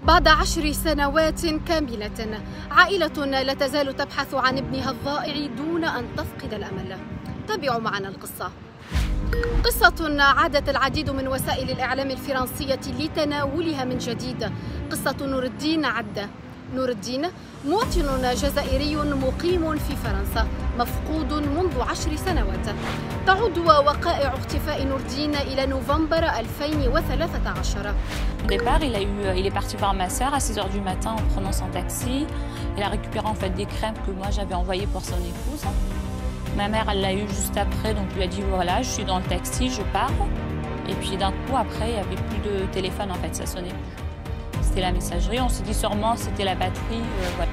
بعد 10 سنوات كاملة عائلة لا تزال تبحث عن ابنها الضائع دون أن تفقد الأمل. تابعوا معنا القصة. قصة عادت العديد من وسائل الإعلام الفرنسية لتناولها من جديد، قصة نور الدين عدة. نور الدين مواطن جزائري مقيم في فرنسا مفقود منذ 10 سنوات. تعود وقائع اختفاء نور الدين إلى نوفمبر 2013. Au départ, il est parti voir ma sœur à 6 h du matin en prenant son taxi. Il a récupéré en fait des crèmes que moi j'avais envoyées pour son épouse. Ma mère, elle l'a eu juste après, donc lui a dit voilà, je suis dans le taxi, je pars. Et puis d'un coup, après, il n'y avait plus de téléphone en fait, ça sonnait plus. C'était la messagerie, on s'est dit sûrement c'était la batterie. Voilà.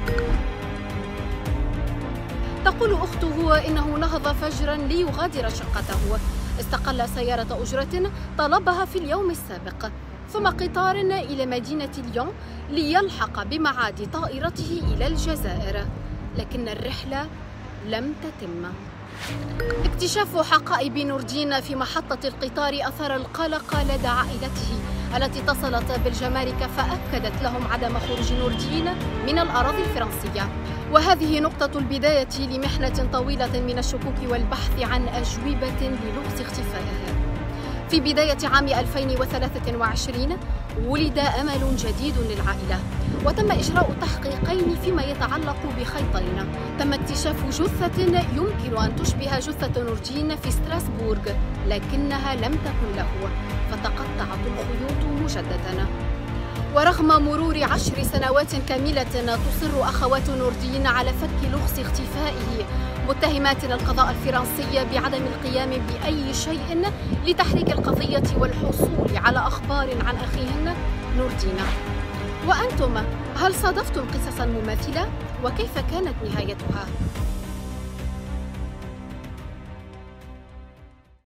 تقول أخته إنه نهض فجرا ليغادر شقته، استقل سيارة أجرة طلبها في اليوم السابق، ثم قطار إلى مدينة ليون ليلحق بميعاد طائرته إلى الجزائر، لكن الرحلة لم تتم. اكتشاف حقائب نور الدين في محطة القطار أثار القلق لدى عائلته التي اتصلت بالجمارك فأكدت لهم عدم خروج نور الدين من الأراضي الفرنسية. وهذه نقطة البداية لمحنة طويلة من الشكوك والبحث عن أجوبة للغز اختفائه. في بداية عام 2023 ولد أمل جديد للعائلة، وتم إجراء تحقيقين فيما يتعلق بخيطين. تم اكتشاف جثة يمكن أن تشبه جثة نور الدين في ستراسبورغ، لكنها لم تكن له، فتقطعت الخيوط مجددا. ورغم مرور 10 سنوات كاملة تصر أخوات نور الدين على فك لغز اختفائه، متهمات القضاء الفرنسي بعدم القيام بأي شيء لتحريك القضية والحصول على أخبار عن أخيهن نور الدين. وأنتم هل صادفتم قصصا مماثلة؟ وكيف كانت نهايتها؟